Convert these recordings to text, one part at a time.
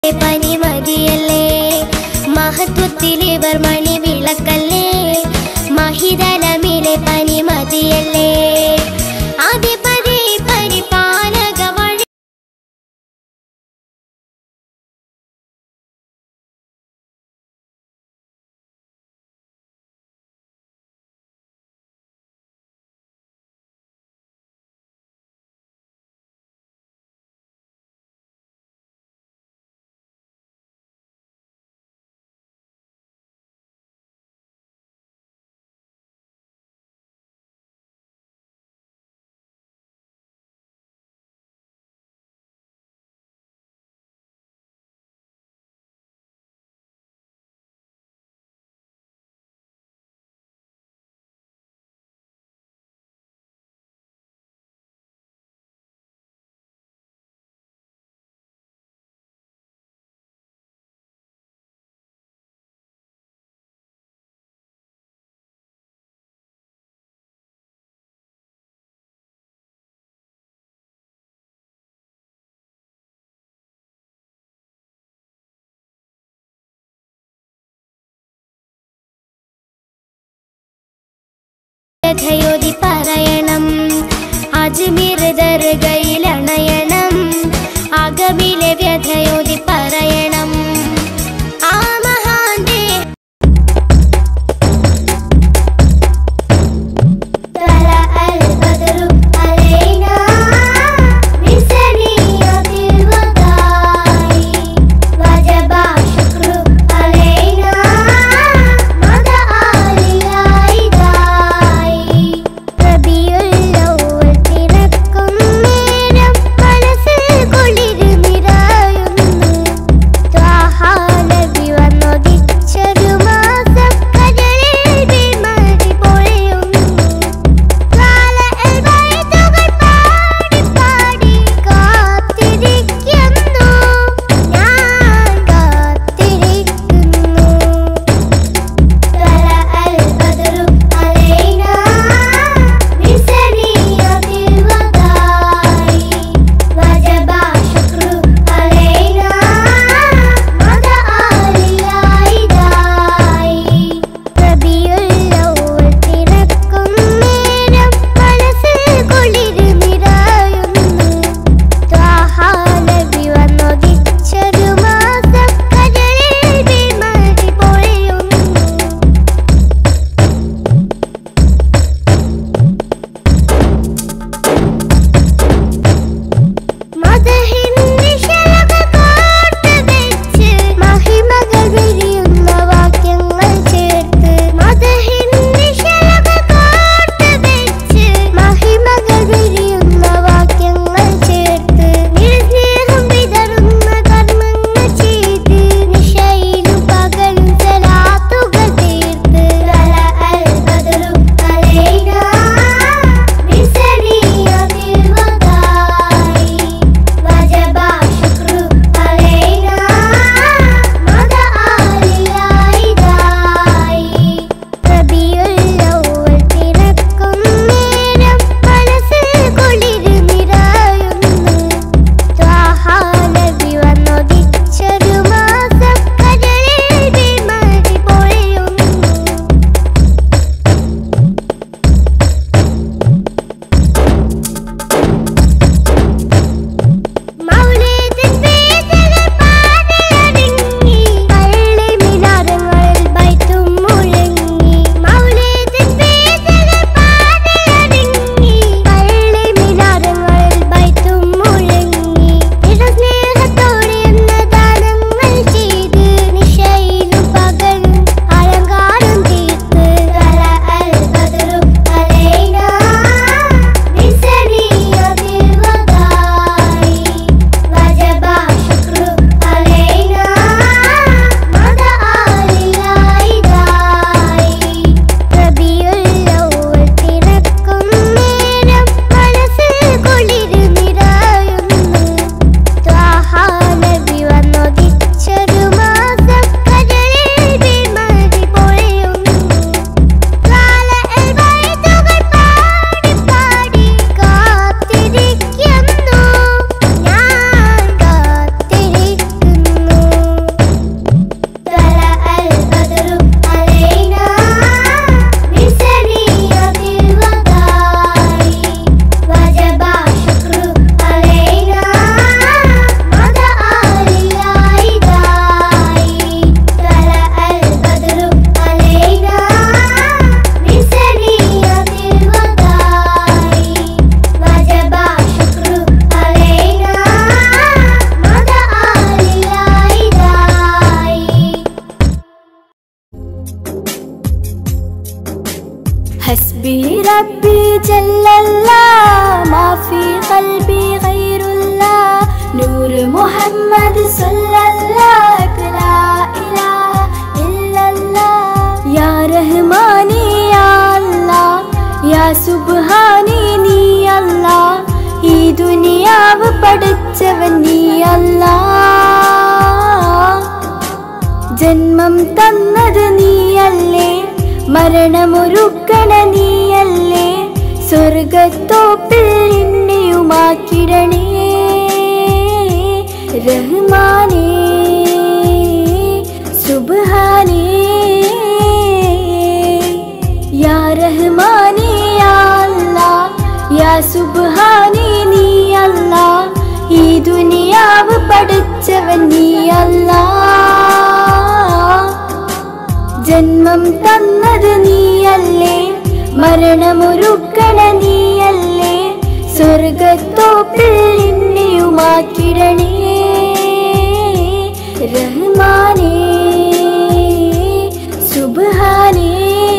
പനിമതിയല്ലേ മഹത്വത്തിലിവർ മണി വിളക്കല്ലേ മഹിതലമിലെ പനിമതിയല്ലേ ഹസ്ബി റബ്ബി ജല്ലല്ലാ മാ ഫീ ഖൽബി ഗൈറുല്ലാഹ് നൂറ് മുഹമ്മദ് സല്ലല്ലാഹു ലാ ഇലാഹ ഇല്ലല്ലാഹ് യാ റഹ്മാനി യാ അല്ലാഹ് യാ സുബ്ഹാനി നീ അല്ലാഹ് ഈ ദുനിയാവ് പഠിച്ചവൻ നീ അല്ലാഹ് ജന്മം തന്നത് നീയല്ലേ മരണമൊരുക്കണ നീയല്ലേ സ്വർഗത്തോപ്പിൽ എന്നെയുമാക്കിടണേ റഹ്മാനേ സുബ്ഹാനേ യാ റഹ്മാനേ യാ അല്ലാഹ് യാ സുബ്ഹാനേ നീ അല്ലാഹ് ഈ ദുനിയാവ് പഠിച്ചവൻ നീ അല്ലാഹ് ജന്മം തന്നത് നീയല്ലേ മരണമൊരുക്കണ നീയല്ലേ സ്വർഗത്തോപ്പിൽ എന്നെയുമാക്കിടണേ റഹ്മാനേ സുബ്ഹാനേ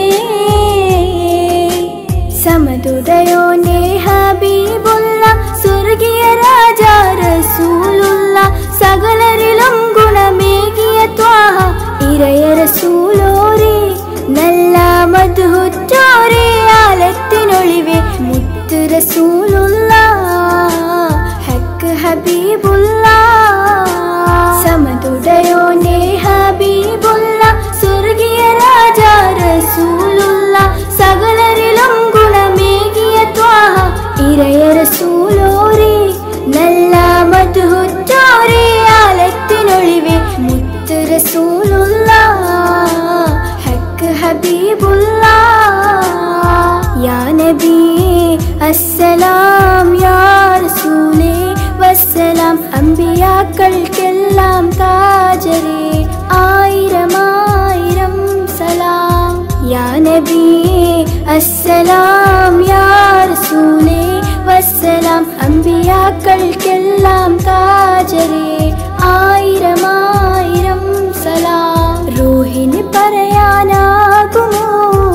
സമതുദയോനെ ഹബീബുള്ള സ്വർഗീയ രാജാ റസൂലുള്ള സകലരിലും ഗുണമേകിയ ത്വാഹ ഇരയ റസൂലോരേ നല്ല മദ്ഹുറ്റോരേ ആലത്തിനൊളിവേ മുത്ത് റസൂലുള്ള ഹക്ക് ഹബീബുള്ള സമതുദയോനെ ഹബീബുള്ള സ്വർഗീയ രാജാ റസൂലുള്ള സകലരിലും ഗുണമേകിയ ത്വാഹ ഇരയ റസൂലോരേ നല്ല മദ്ഹുറ്റോരേ ആലത്തിനൊളിവേ മുത്ത് റസൂലുള്ള ഹക്ക് ഹബീബുള്ള യാ നബിയേ അസ്സലാം യാ റസൂലേ വസ്സലാം അമ്പിയാക്കൾക്കെല്ലാം താജരേ ആയിരം ആയിരം സലാം യാ നബിയേ അസ്സലാം യാ റസൂലേ വസ്സലാം അമ്പിയാക്കൾക്കെല്ലാം താജരേ ആയിരം ആയിരം സലാം റൂഹിന് പറയാനാകുമോ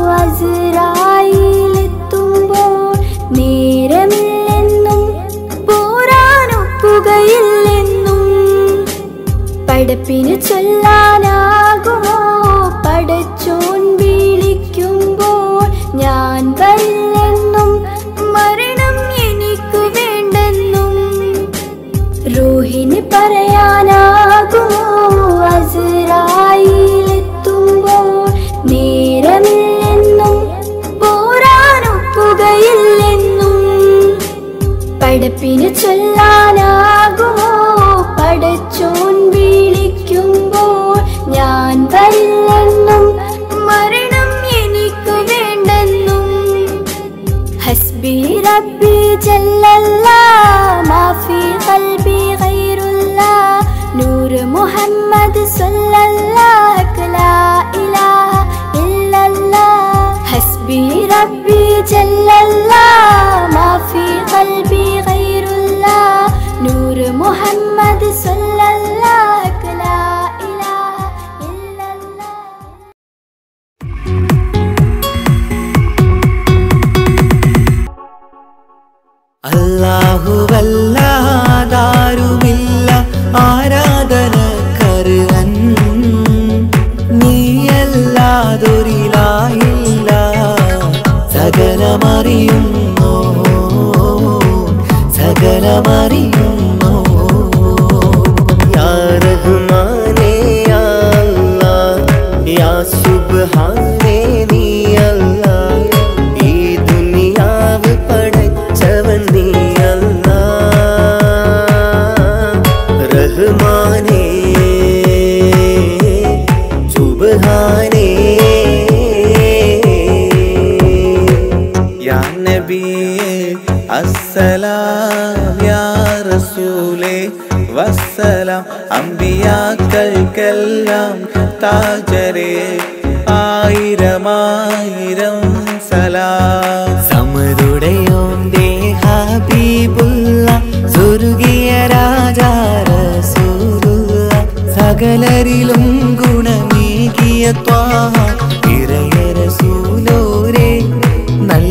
അസ്റായീലെത്തുമ്പോൾ നേരമില്ലെന്നും പോരാനൊക്കുകയില്ലെന്നും പടപ്പിന് ചൊല്ലാനാകുമോ പടച്ചോൻ വിളിക്കുമ്പോൾ ഞാൻ വരില്ലെന്നും മരണം എനിക്കു വേണ്ടെന്നും റൂഹിന് പറയാനാകുമോ അസ്റായീലെത്തുമ്പോൾ നേരമില്ലെന്നും പോരാനൊക്കുകയില്ലെന്നും പടപ്പിന് ചൊല്ലാനാകുമോ പടച്ചോൻ വിളിക്കുമ്പോൾ ഞാൻ വരില്ലെന്നും മരണം എനിക്കു വേണ്ടെന്നും ഹസ്ബി റബ്ബി ജല്ലല്ലാ മാ ഫീ ഖൽബി ഗൈറുല്ലാഹ് നൂറ് മുഹമ്മദ് സല്ലല്ലാഹു ലാ ഇലാഹ ഇല്ലല്ലാഹ് ഹസ്ബി റബ്ബി ജല്ലല്ലാ മാ ഫീ ഖൽബി ഗൈറുല്ലാഹ് നൂറ് മുഹമ്മദ് സല്ലല്ലാഹു ലാ ഇലാഹ ഇല്ലല്ലാഹ് അല്ലാഹുവല്ലാതാരുമില്ല ആരാധനക്കർഹൻ നീയല്ലാതൊരിലാഹില്ല സകലമറിയുന്നു സകലമറിയുന്നു യാ റഹ്മാനേ യാ അല്ലാഹ് യാ സുബ്ഹാനേ നീ അല്ലാഹ് ഈ ദുനിയാവ് പടച്ചവൻ നീ റഹ്മാനേ സുബ്ഹാനേ യാ നബിയേ അസ്സലാം യാ റസൂലേ വസ്സലാം അമ്പിയാക്കൾക്കെല്ലാം താജരേ ആയിരം ആയിരം സലാം സമരുടയോന്റെ ഹബീബുള്ള സ്വർഗീയ രാജാ റസൂലുള്ള സകലരിലും ഗുണമേകിയ ത്വാഹ ഇറയ റസൂലോരേ നല്ല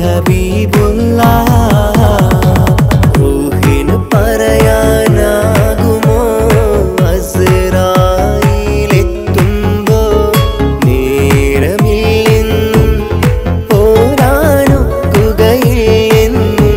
ഹബീബുല്ലാഹ് റൂഹിന് പറയാനാകുമോ അസ്റായിലെത്തുമ്പോ നേരമില്ലെന്നും പോരാനൊക്കുകയില്ലെന്നും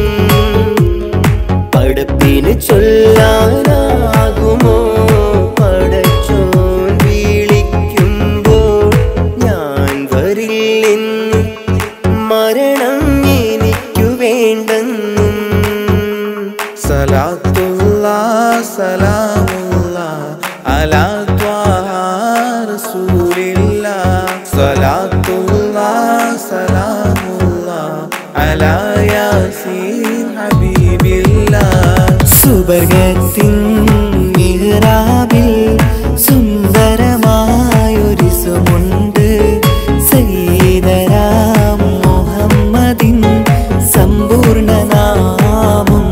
പടപ്പിന് ചൊല്ലാനാകുമോ പടച്ചോൻ വിളിക്കുമ്പോൾ ഞാൻ വരില്ലെന്നും മരണം എനിക്കു വേണ്ടെന്നും സലാത്തുല്ലാഹ് സലാമുല്ലാഹ് അലാ ത്വാഹ റസൂലില്ലാഹ് സലാത്തുല്ലാഹ് സലാമുല്ലാഹ് അലാ യാസീൻ ഹബീബില്ലാഹ് സുബർഗത്തിൻ മിഹ്റാബിൽ സുന്ദരമായൊരിസുമുണ്ട് സയ്യിദനാ മുഹമ്മദിൻ സമ്പൂർണ്ണനാമം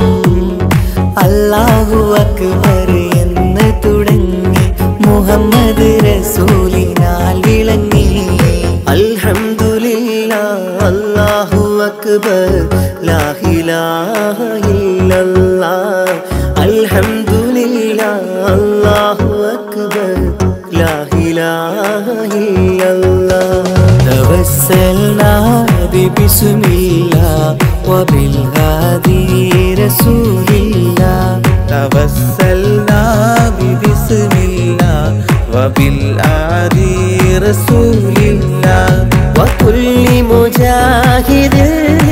അല്ലാഹു അക്ബർ എന്ന് തുടങ്ങി മുഹമ്മദ് റസൂലിനാൽ വിളങ്ങി അൽഹംദുലില്ലാഹ് അല്ലാഹു അക്ബർ ലാ ഇലാഹ ഇല്ലല്ലാഹ് അൽഹംദുലില്ലാഹ് അല്ലാഹു അക്ബർ ലാ ഇലാഹ ഇല്ലല്ലാഹ് തവസ്സൽനാ ബിസ്മില്ലാഹ് വബിൽ ഹാദി റസൂലില്ലാഹ് തവസ്സൽനാ ബിസ്മില്ലാഹ് വബിൽ ഹാദി റസൂലില്ലാഹ് വകുല്ലി മുജാഹിദിൻ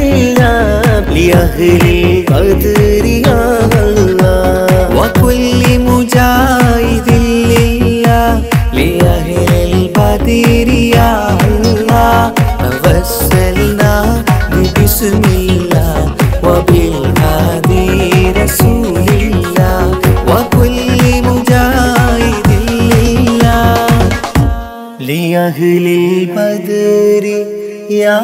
ലിഅഹ്ലി ഖദ്രി യാ അല്ലാഹ് വകുല്ലി മുജാഹിദിൻ ലിഅഹ്ലിൽ ഖദ്രി യാ അല്ലാഹ് തവസ്സൽനാ ബിസ്മില്ലാഹ് വബിൽ ഹാദി റസൂലില്ലാഹ് വകുല്ലി മുജാഹിദിൻ ലിഅഹ്ലിൽ ഖദ്രി യാ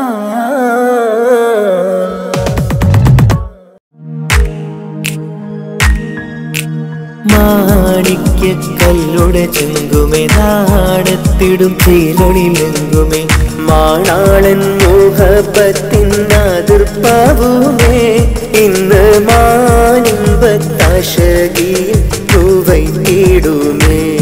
മാണിക്യക്കല്ലുടെ ചെങ്കുമേ നാടത്തിടും തേലൊളിലെങ്കുമേ മാണാളൻ മുഹബത്തിൻ അതിർപ്പാവുമേ ഇന്ന് മാനിമ്പത്താശകിയിൽ പൂവൈത്തിടുമേ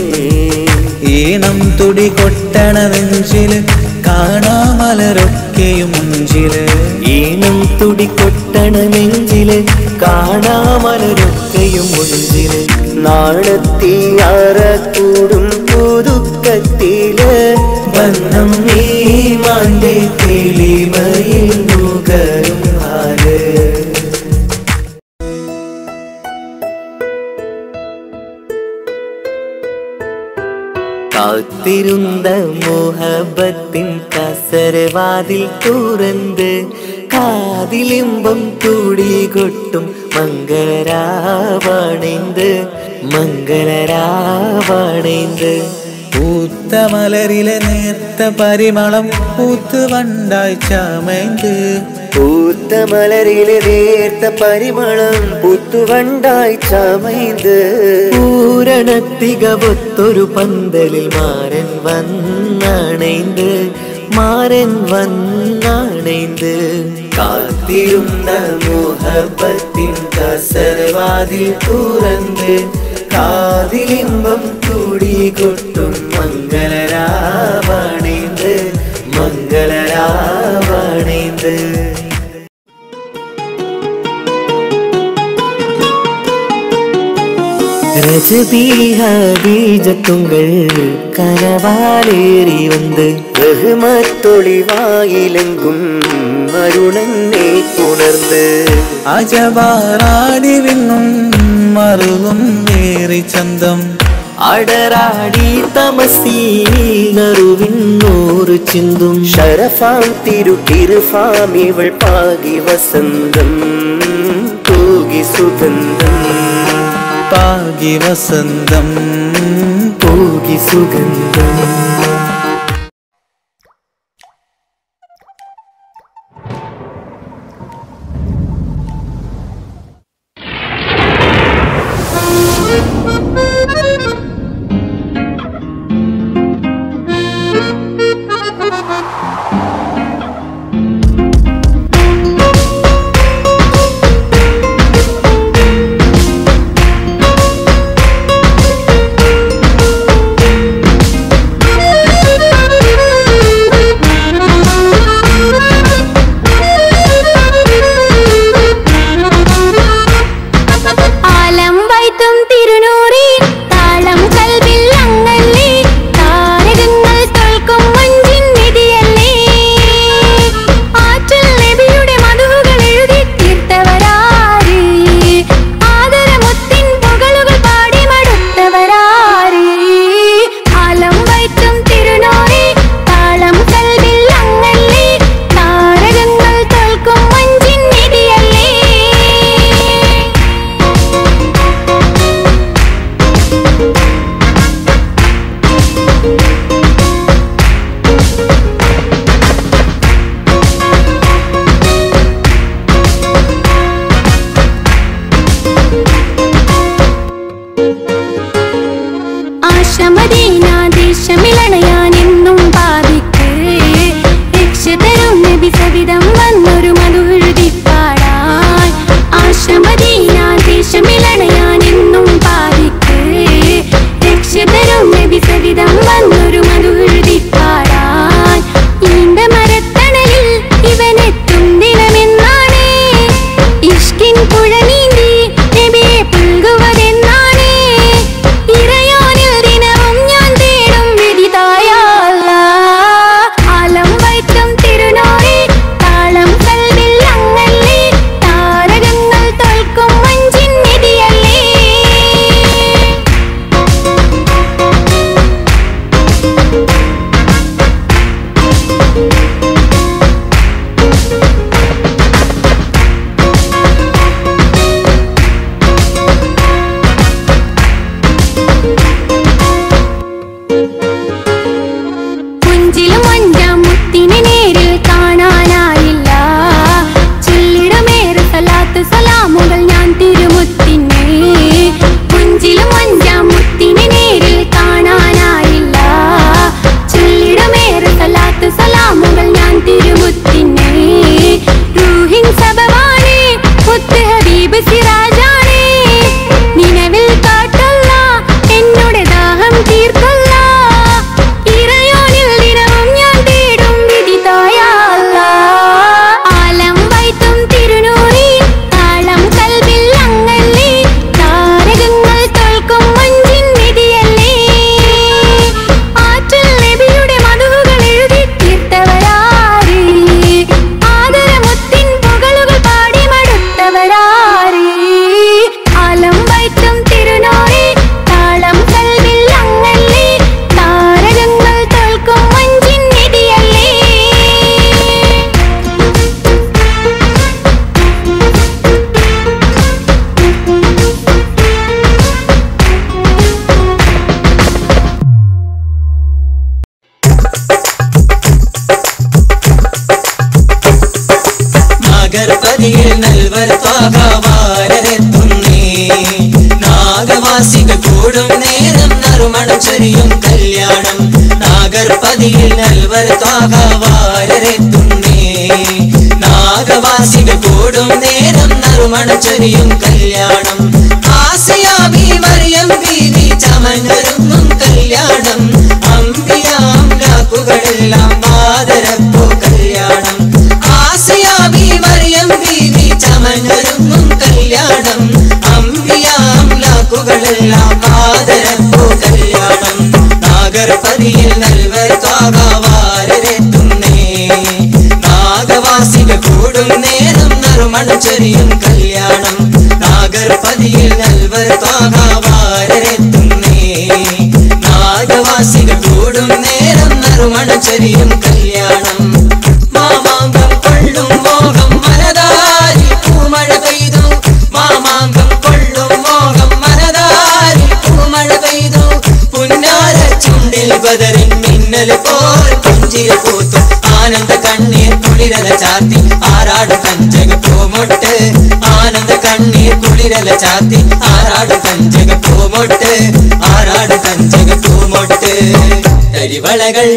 ഈണം തുടി കൊട്ടണ നെഞ്ചില് കാണാമലരൊക്കെയും മുഞ്ചില് ഈണം തുടി കൊട്ടണ നെഞ്ചില് കാണാമലരൊക്കെയും മുഞ്ചില് നാണത്തിയാറക്കൂടും പുതുക്കത്തില് ബന്ധം ഈമാന്റെ തെളിമയിൽ നുകരും ഹാല് കാത്തിരുന്ന മോഹബത്തിൻ കസരവാതിൽ തുറന്ന് കാതിലിമ്പം കൂടികൊട്ടും മംഗളരാവണൈന്ത് മംഗളരാവണൈന്ത് പൂത്ത മലരിലെ നേർത്ത പരിമളം പൂത്ത് വണ്ടായി ചമൈന്ത് പൂത്ത മലരിലെ നേർത്ത പരിമളം പൂത്തുവണ്ടായി ചമൈന്ത് പൂരണത്തികവൊത്തൊരു പന്തലിൽ മാരൻ വന്നണൈന്ത് മാരൻ വന്നണൈന്ത് കാത്തിരുന്ന മോഹബത്തിൻ കസരവാതിൽ തുറന്ന് കാതിലിമ്പം കൂടികൊട്ടും മംഗളരാവണൈന്ത് മംഗളരാവണൈന്ത് ரஜபீஜத்துங்கள் கனவாலேறி வந்து ரஹ்மத்தொளிவாயிலெங்கும் அருணனை உணர்ந்து അജവാറാടി വിണ്ണും മറുകും ഏറി ചന്തം അടരാടി തമസീനറുവിന്നൂറ് ചിന്തും ശരഫാം തിരുട്ടിരുഫാം ഇവൾ പാകി വസന്തം തൂകി സുഗന്ധം പാകി വസന്തം തൂകി സുഗന്ധം നബി സവിധം വന്നൊരു മധുഹൃതി പാടാൻ ആശ്രമദീനാദേശമിലണയാൻ എന്നും പാതിക്ക് രക്ഷതരും നബി സവിധം വന്നൊരു മധുഹൃതി പാടാൻ ഈണ്ട മരത്തണലിൽ ഇവനെത്തും ദിനമെന്നാണ് ഇഷ്കിൻ പുഴ നീന്തി നബിയെ പുൽകുവതെന്നാണ് ഇറയോനിൽ ദിനവും ഞാൻ തേടും വിധിതായ ആലം വൈക്കം തിരുനോറി താളം കൽവിൽ അങ്ങല്ലേ താരകങ്ങൾ തോൽക്കും മഞ്ചിൻ നിധിയല്ലേ പുഞ്ചിലും അഞ്ചാം മുത്തിനെ നേരിൽ കാണാനായില്ല ചൊല്ലിടമേറെ സലാത്ത് സലാമുകൾ ഞാൻ തിരുമുത്തിനെ പുഞ്ചിലും അഞ്ചാം മുത്തിനെ നേരിൽ കാണാനായില്ല ചൊല്ലിടമേറെ സലാത്ത് സലാമുകൾ ഞാൻ തിരുമുത്തിനെ റൂഹിൻ സബവാണ് മുത്ത് ഹബീബ് സിറാജാണ് നിലവിൽ കാട്ടല്ല എന്നോട് ദാഹം തീർക്കല്ല ഇറയോനിൽ ദിനവും ഞാൻ തേടും വിധിതായ ആലം വൈത്തും തിരുനൂറി താളം കൽവിൽ അങ്ങല്ലേ താരകങ്ങൾ തോൽക്കും മഞ്ചിൻ നിധിയല്ലേ ആറ്റൽ നബിയുടെ മധുഹുകൾ എഴുതി തീർത്തവരാര് ആദരമുത്തിൻ പുകളുകൾ പാടി മടുത്തവരാര് ആലം വൈത്തും തിരുനൂറി താളം കൽവിൽ അങ്ങല്ലേ താരകങ്ങൾ തോൽക്കും മഞ്ചിൻ നിധിയല്ലേ നാഗർപതിയിൽ നൽവർ ത്വാഗവാരരെത്തുന്നേ നാഗവാസികൾ കൂടും നേരം നറുമണം ചൊരിയും കല്യാണം നാഗർപതിയിൽ നൽവർ ത്വാഗവാരരെത്തുന്നേ നാഗവാസികൾ കൂടും നേരം നറുമണം ചൊരിയും കല്യാണം ആസിയാബി മറിയം ബീവി ചമഞ്ഞൊരുങ്ങും കല്യാണം അമ്പിയാം ലാക്കുകളെല്ലാം ആദരപ്പോ കല്യാണം ആസിയാബി മറിയം ബീവി ചമഞ്ഞൊരുങ്ങും കല്യാണം അമ്പിയാം ലാക്കുകളെല്ലാം ആദരപ്പോ കല്യാണം നാഗർപതിയിൽ നൽവർ ത്വാഗവാരരെത്തുന്നേ നാഗവാസികൾ കൂടും നേരം നറുമണം ചൊരിയും കല്യാണം നാഗർപതിയിൽ നൽവർ ത്വാഗവാരരെത്തുന്നേ നാഗവാസികൾ കൂടും നേരം നറുമണം ചൊരിയും കല്യാണം മാമാങ്കം കൊള്ളും മോഹം മനതാരിൽ പൂമഴ പെയ്തു മാമാങ്കം കൊള്ളും മോഹം മനതാരിൽ പൂമഴ പെയ്തു പുന്നാര ചുണ്ടിൽ ബദറിൻ മിന്നൽ പോൽ പുഞ്ചിരി പൂത്തു ആനന്ദ കണ്ണീർ കുളിരല ചാർത്തി ആറാട് കഞ്ചക പൂമൊട്ട് ആനന്ദ കണ്ണീർ കുളിരല ചാർത്തി ആറാട് കഞ്ചക പൂമൊട്ട് ആറാട് കഞ്ചക പൂമൊട്ട് തരിവളകൾ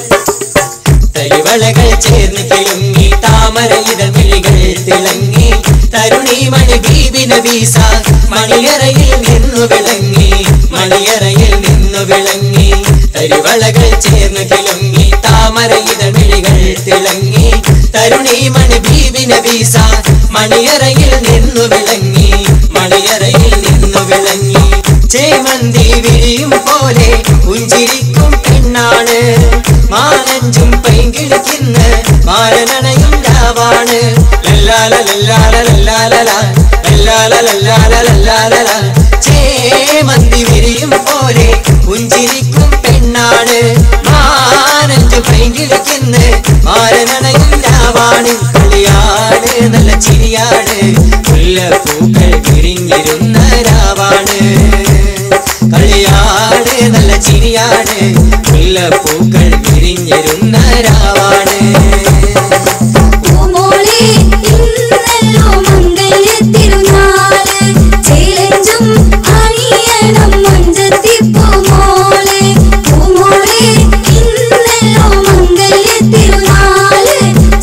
ചേർന്ന് കിളുങ്ങി താമര ഇതൾ മിഴികൾ തിളങ്ങി തരുണി മണി ബീബി നബീസ മണിയറയിൽ നിന്നു വിളങ്ങി മണിയറയിൽ നിന്നു വിളങ്ങി തരിവളകൾ ചേർന്ന് കിളുങ്ങി താമര ഇതൾ മിഴികൾ തിളങ്ങി തരുണി മണി ബീബി നബീസ മണിയറയിൽ നിന്നു വിളങ്ങി മണിയറയിൽ നിന്നു വിളങ്ങി ചേമന്തി വിരിയും പോലെ പുഞ്ചിരിക്കും പെണ്ണാണ് മാനഞ്ചും പൈങ്കിളിക്കുന്ന മാരനണയും രാവാണ് ചേമന്തി വിരിയും പോലെ പുഞ്ചിരിക്കും പെണ്ണാണ് മാനഞ്ചും പൈങ്കിളിക്കുന്ന മാരനണയും രാവാണ് കളിയാണ് നല്ല ചിരിയാണ് മുല്ലപ്പൂക്കൾ വിരിഞ്ഞിരുന്ന രാവാണ് കളിയാണ് നല്ല ചിരിയാണ് മുല്ലപ്പൂക്കൾ വിരിഞ്ഞിരുന്ന രാവാണ് പൂമോളെ ഇന്നല്ലോ മംഗല്യത്തിരുനാള് ചേല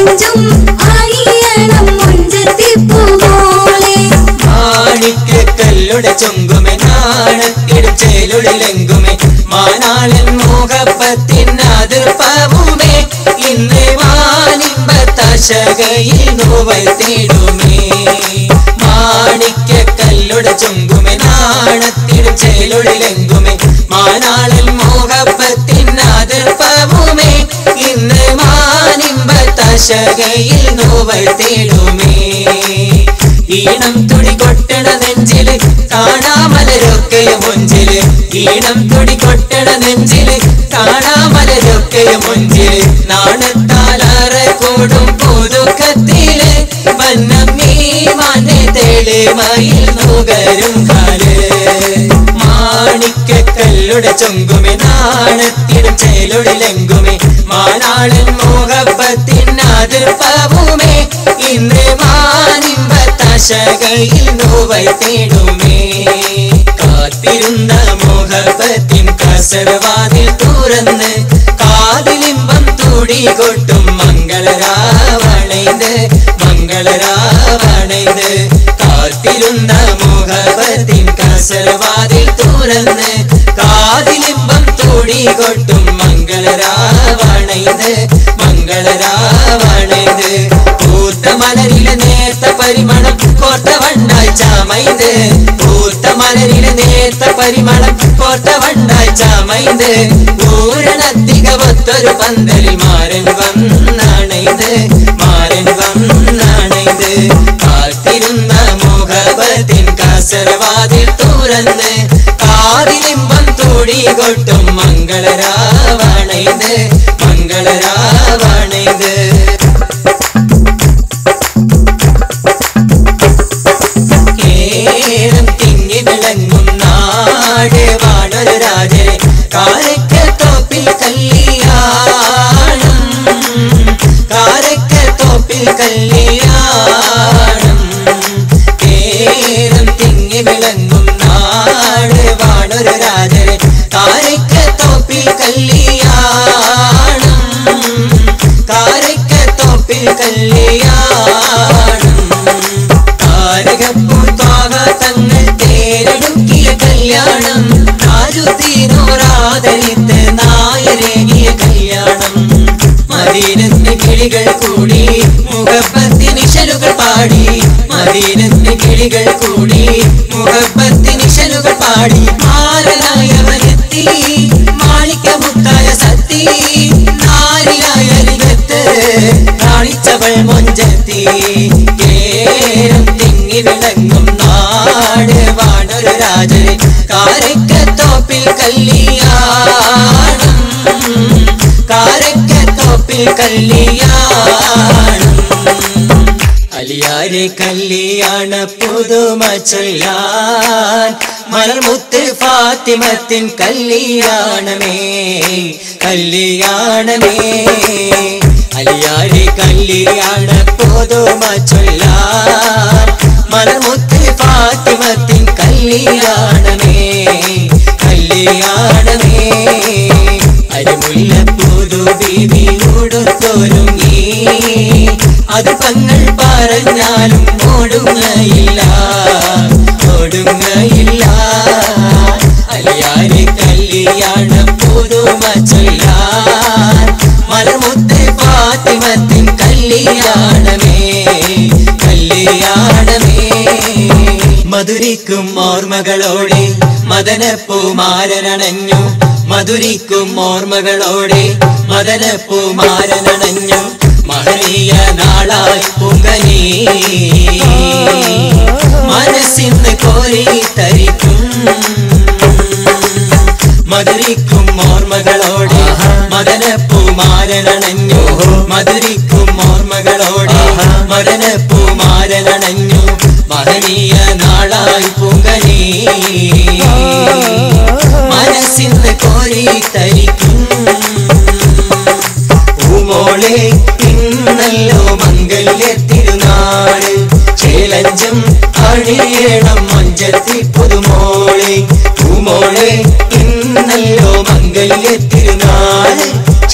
നെഞ്ചും അണിയണം മുഞ്ചത്തിപ്പൂവോളെ മാണിക്കല്ലുടെ ചൊങ്കുമെ നാണത്തിടും ചേലുള്ളിലെങ്കുമേ മാനാളൻ മുഖപ്പത്തിൻ അതിർപ്പവുമേ ഇന്ന് വാനിമ്പത്തശകയിൽ നോവൽ തേടുമേ മാണിക്കല്ലുടെ ചൊങ്കുമെ നാണത്തിടും ചേലുള്ളിലെങ്കുമേ മാനാളൻ മുഖപ്പത്തിൻ അതിർപ്പവുമേ ഇന്ന് വാനിമ്പത്തശകയിൽ നോവൽ തേടുമേ ഈണം തുടി കൊട്ടണ നെഞ്ചില് കാണാമലരൊക്കെയും മുഞ്ചില് ഈണം തുടി കൊട്ടണ നെഞ്ചില് കാണാമലരൊക്കെയും മുഞ്ചില് നാണത്താലാറ കൂടും പുതുക്കത്തില് വന്നം നീ മാനെ തെളിമയിൽ നുകരും കാല് മാണിക്കല്ലുടെ ചൊങ്കുമെ നാണത്തിടും ചേലുള്ളിലെങ്കുമേ മാനാളൻ മുഖപ്പത്തിൻ അതിർപ്പവുമേ ഇന്ന് മാനിമ്പത്തശകയിൽ നോവൽ തേടുമേ കാത്തിരുന്ന മുഖപ്പത്തിൻ കസരവാതിൽ തുറന്ന് കാതിലിമ്പം തുടി കൊട്ടും മംഗളരാവണൈത് മംഗളരാവണൈത് കാത്തിരുന്ന മുഖപ്പത്തിൻ കസരവാതിൽ തുറന്ന് കാതിലിമ്പം തുടി കൊട്ടും മംഗളരാവണൈത് മംഗളരാവണൈത് പൂത്ത മലരിലെ നേർത്ത പരിമളം കോർത്ത വണ്ടായി ചാമൈത് പൂത്ത മലരിലെ നേർത്ത പരിമളം കോർത്ത വണ്ടായി ചാമൈത് പൂരണത്തികവത്തൊരു പന്തലിൽ മാരൻ വന്നാണൈത് മാരൻ വന്നാണൈത് കാത്തിരുന്ന മുഖപത്തിൻ കസരവാതിൽ തുറന്ന് കാതിലിമ്പം തുടി കൊട്ടും മംഗളരാവണൈത് മംഗളരാവണൈത് തിങ്ങി വിളങ്ങും നാട് വാണൊരു രാജനെ കാരക്കത്തോപ്പിൽ കല്യാണം കാരക്കത്തോപ്പിൽ കല്യാണം കേരം തിങ്ങി വിളങ്ങും നാട് വാണൊരു രാജനെ കാരക്കത്തോപ്പിൽ കല്യാണം കാരക്കത്തോപ്പിൽ കല്യാണം തങ്ങൾ തേരെടുക്കിയ കല്യാണം രാജുതീനോരാദരിത്ത് നായരേകിയ കല്യാണം മദീനത്ത് കിളികൾ കൂടി മുഖപ്പത്തിനിശലുകൾ പാടി മദീനത്ത് കിളികൾ കൂടി മുഖപ്പത്തിനിശലുകൾ പാടി മാരനായവനെത്തി മാണിക്കമുത്തായ സത്തി നാരിയായ അരികത്ത് കാണിച്ചവൾ മൊഞ്ചത്തി കേരം തിങ്ങി വിളങ്ങും നാട് വാണൊരു രാജനെ കാരക്കത്തോപ്പിൽ കല്യാണം കാരക്കത്തോപ്പിൽ കല്യാണം അലിയാരെ കല്യാണ പുതുമ ചൊല്ലാൻ മലർമുത്ത് ഫാത്തിമത്തിൻ കല്യാണമേ കല്യാണമേ അലിയാരെ കല്യാണ പുതുമ ചൊല്ലാൻ മലർമുത്ത് ഫാത്തിമത്തിൻ കല്യാണമേ കല്യാണമേ അരിമുല്ലപ്പൂതു ബീവി ഉടുത്തൊരുങ്ങി അത് പങ്ങൾ പറഞ്ഞാലും ഓടുങ്ങയില്ല ഓടുങ്ങയില്ല അലിയാരെ കല്യാണ പുതുമ ചൊല്ലാൻ മലർമുത്ത് ഫാത്തിമത്തിൻ കല്യാണമേ കല്യാണമേ മധുരിക്കും ഓർമ്മകളോടെ മദനപ്പൂമാരനണഞ്ഞു മധുരിക്കും ഓർമ്മകളോടെ മദനപ്പൂമാരനണഞ്ഞു മഹനീയ നാളായി പൊങ്കനി മനസ്സിന്ന് കോരി തരിക്കും മധുരിക്കും ഓർമ്മകളോടെ മദനപ്പൂമാരനണഞ്ഞു മധുരിക്കും ഓർമ്മകളോടെ മദനപ്പൂമാരനണഞ്ഞു മഹനീയ നാളായി പൊങ്കനി മനസ്സിന്ന് കോരി തരിക്കും പൂമോളെ ഇന്നല്ലോ മംഗല്യ തിരുനാള് ചേലഞ്ചം അണിയണം മഞ്ചത്തി പുതുമോളെ പൂമോളെ ഇന്നല്ലോ മംഗല്യ തിരുനാള്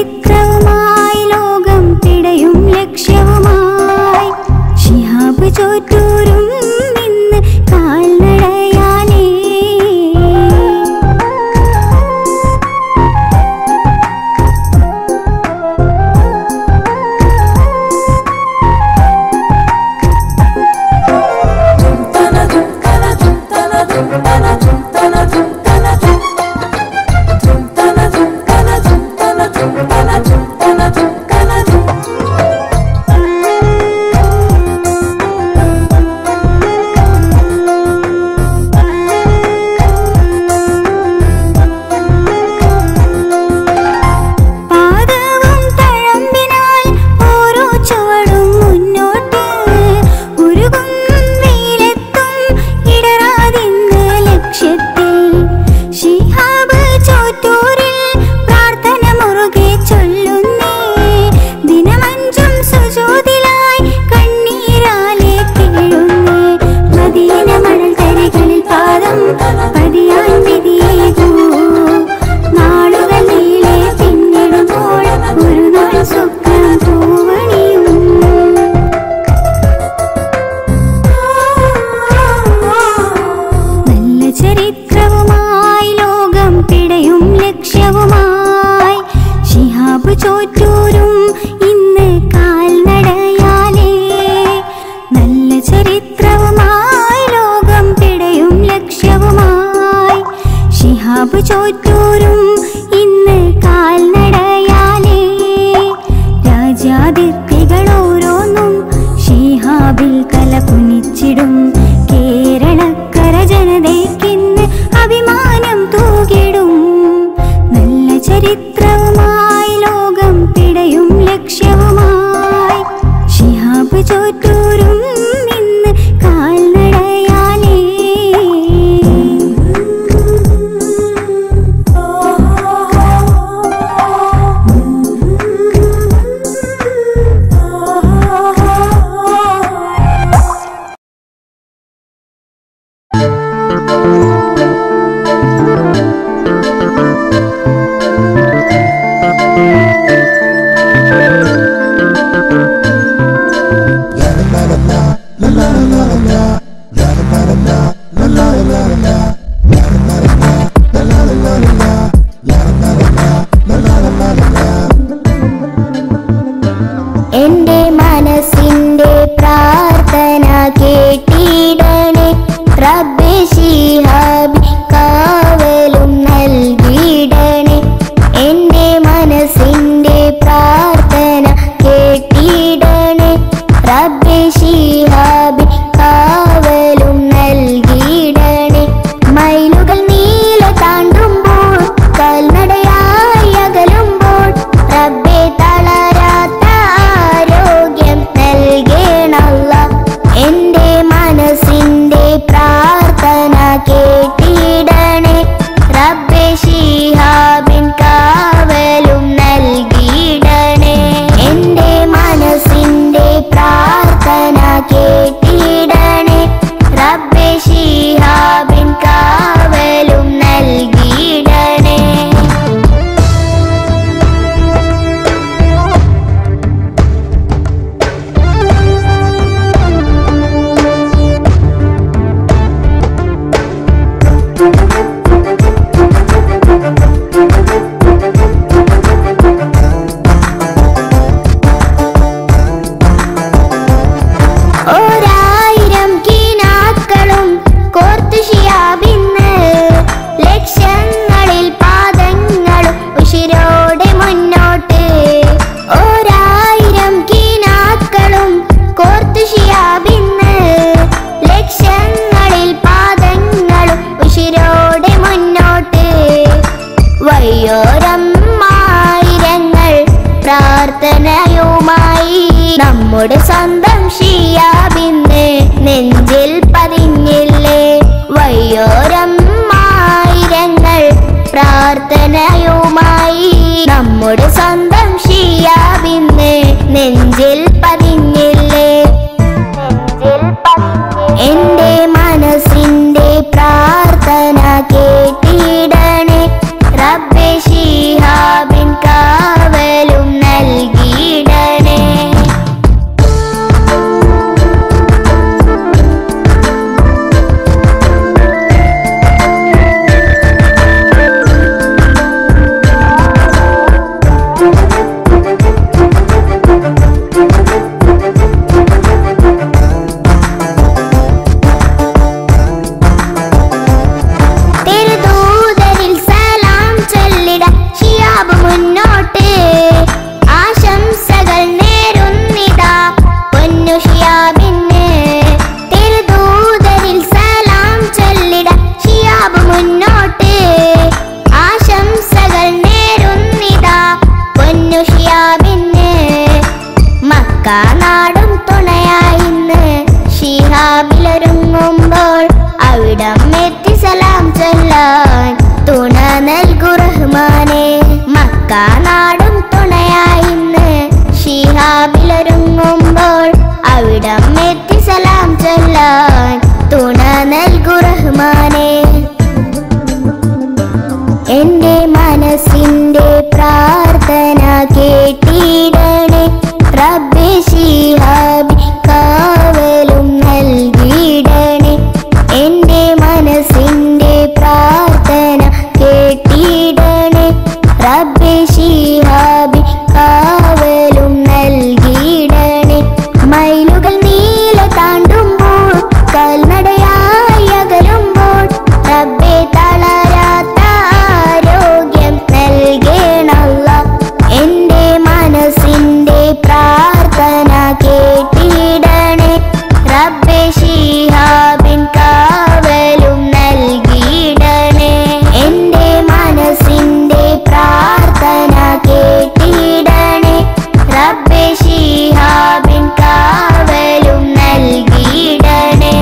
ചരിത്രവുമായി ലോകം പിടയും ലക്ഷ്യവുമായി ശിഹാബ് ചോറ്റൂരും ഇന്ന് കാൽനടയാലേ. നമ്മുടെ സ്വന്തം ഷിയാബിന്ന് നെഞ്ചിൽ പതിഞ്ഞില്ലേ വയ്യോരം ആയിരങ്ങൾ പ്രാർത്ഥനയുമായി നമ്മുടെ സ്വന്തം ഷിയാബിന്ന് നെഞ്ചിൽ പതിഞ്ഞില്ലേ എന്റെ മനസ്സിന്റെ പ്രാർത്ഥന കേട്ടിടണേ റബ്ബേ ശിഹാബിൻ കാവൽ മനസ്സിന്റെ പ്രാർത്ഥന കേട്ടിടണേ റബ്ബേ ശിഹാബി കാവലും നൽകിടണേ എൻ്റെ മനസ്സിന്റെ പ്രാർത്ഥന കേട്ടിടണേ റബ്ബേ ശിഹാബി കാവലും നൽകിടണേ മൈലുകൾ നീല താണ്ടുമ്പോൾ കാൽനടയായി അകലുമ്പോൾ റബ്ബേ തളരാത്ത ആരോഗ്യം നൽകേണല്ലാ എൻ്റെ മനസ്സിന്റെ പ്രാർത്ഥന കേട്ടിടണേ റബ്ബേ ശിഹാബിൻ കാവലും നൽകിടണേ എൻ്റെ മനസ്സിന്റെ പ്രാർത്ഥന കേട്ടിടണേ റബ്ബേ ശിഹാബിൻ കാവലും നൽകിടണേ.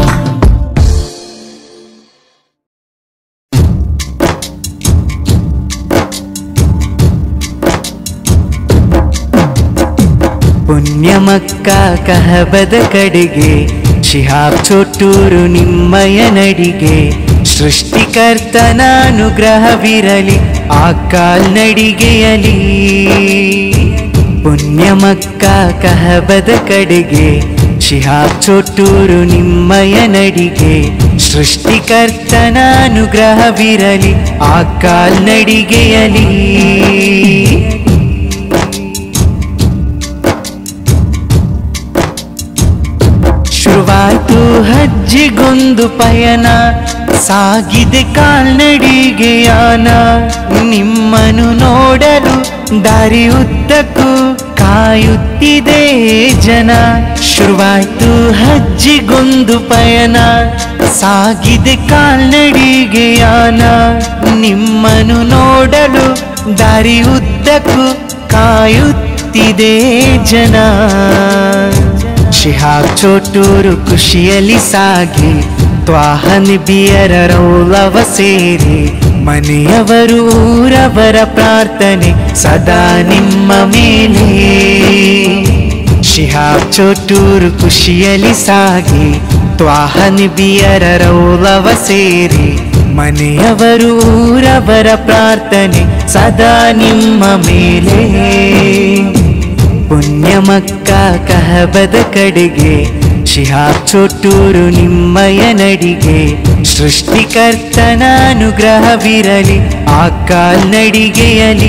ಪುಣ್ಯಮಕ್ಕ ಕಹಬದ ಕಡೆಗೆ ಶಿಹಾಬ್ ಚೋಟೂರು ನಿಮ್ಮಯ ನಡಿಗೆ ಸೃಷ್ಟಿಕರ್ತನ ಅನುಗ್ರಹವಿರಲಿ ಆ ಕಾಲ್ನಡಿಗೆಯಲಿ ಪುಣ್ಯಮಕ್ಕ ಕಹಬದ ಕಡೆಗೆ ಶಿಹಾಬ್ ಚೋಟೂರು ನಿಮ್ಮಯ ನಡಿಗೆ ಸೃಷ್ಟಿಕರ್ತನ ಅನುಗ್ರಹವಿರಲಿ ಆ ಕಾಲ್ನಡಿಗೆಯಲಿ ಶುರುವಾಯ್ತು ಹಜ್ಜಿಗೊಂದು ಪಯಣ ಸಾಗಿದೆ ಕಾಲ್ನಡಿಗೆಯಾನ ನಿಮ್ಮನ್ನು ನೋಡಲು ದಾರಿ ಉದ್ದಕ್ಕೂ ಕಾಯುತ್ತಿದೆ ಜನ ಶುರುವಾಯ್ತು ಹಜ್ಜಿಗೊಂದು ಪಯಣ ಸಾಗಿದೆ ಕಾಲ್ನಡಿಗೆಯಾನ ನಿಮ್ಮನ್ನು ನೋಡಲು ದಾರಿ ಉದ್ದಕ್ಕೂ ಕಾಯುತ್ತಿದೆ ಜನ ಶಿಹಾಬ್ ಚೋಟೂರು ಖುಷಿಯಲ್ಲಿ ಸಾಗಿ ತ್ವಾಹ ನಬಿಯರ ರೌಲವ ಸೇರಿ ಮನೆಯವರು ಊರವರ ಪ್ರಾರ್ಥನೆ ಸದಾ ನಿಮ್ಮ ಮೇಲೆ ಶಿಹಾಬ್ ಚೋಟೂರು ಖುಷಿಯಲ್ಲಿ ಸಾಗಿ ತ್ವಾಹ ನಬಿಯರ ರೌಲವ ಸೇರಿ ಮನೆಯವರು ಊರವರ ಪ್ರಾರ್ಥನೆ ಸದಾ ನಿಮ್ಮ ಮೇಲೆ ಪುಣ್ಯಮಕ್ಕ ಕಹಬದ ಕಡೆಗೆ ಶಿಹಾಬ್ ಚೋಟೂರು ನಿಮ್ಮಯ ನಡಿಗೆ ಸೃಷ್ಟಿಕರ್ತನ ಅನುಗ್ರಹವಿರಲಿ ಆ ಕಾಲ್ನಡಿಗೆಯಲಿ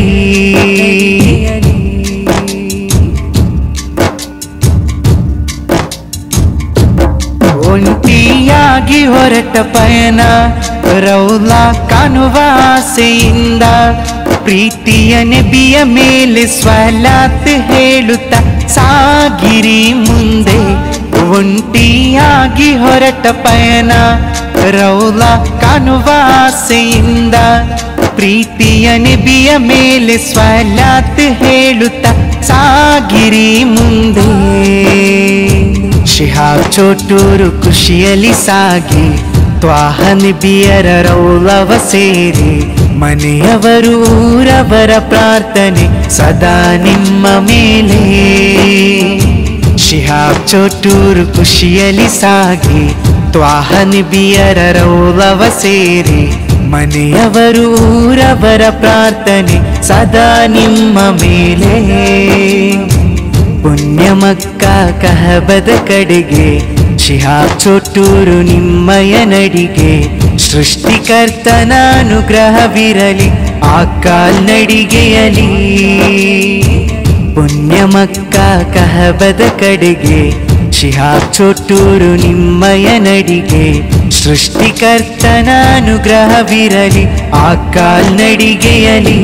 ಒಂಟಿಯಾಗಿ ಹೊರಟ ಪಯಣ ರೌಲಾ ಕಾಣುವ ಆಸೆಯಿಂದ ಪ್ರೀತಿಯ ನಬಿಯ ಮೇಲೆ ಸ್ವಲಾತ್ ಹೇಳುತ್ತಾ ಸಾಗಿರಿ ಮುಂದೆ ಒಂಟಿಯಾಗಿ ಹೊರಟ ಪಯಣ ರೌಲಾ ಕಾಣುವ ಆಸೆಯಿಂದ ಪ್ರೀತಿಯ ನಬಿಯ ಮೇಲೆ ಸ್ವಲಾತ್ ಹೇಳುತ್ತಾ ಸಾಗಿರಿ ಮುಂದೆ ಶಿಹಾಬ್ ಚೋಟೂರು ಖುಷಿಯಲ್ಲಿ ಸಾಗಿ ತ್ವಾಹ ನಬಿಯರ ರೌಲವ ಸೇರಿ ಮನೆಯವರು ಊರವರ ಪ್ರಾರ್ಥನೆ ಸದಾ ನಿಮ್ಮ ಮೇಲೆ ಶಿಹಾಬ್ ಚೋಟೂರು ಖುಷಿಯಲ್ಲಿ ಸಾಗಿ ತ್ವಾಹ ನಬಿಯರ ರೌಲವ ಸೇರಿ ಮನೆಯವರು ಊರವರ ಪ್ರಾರ್ಥನೆ ಸದಾ ನಿಮ್ಮ ಮೇಲೆ ಪುಣ್ಯಮಕ್ಕ ಕಹಬದ ಕಡೆಗೆ ಶಿಹಾಬ್ ಚೋಟೂರು ನಿಮ್ಮಯ ನಡಿಗೆ ಸೃಷ್ಟಿಕರ್ತನ ಅನುಗ್ರಹವಿರಲಿ ಆ ಕಾಲ್ನಡಿಗೆಯಲಿ ಪುಣ್ಯಮಕ್ಕ ಕಹಬದ ಕಡೆಗೆ ಶಿಹಾಬ್ ಚೋಟೂರು ನಿಮ್ಮಯ ನಡಿಗೆ ಸೃಷ್ಟಿಕರ್ತನ ಅನುಗ್ರಹವಿರಲಿ ಆ ಕಾಲ್ನಡಿಗೆಯಲಿ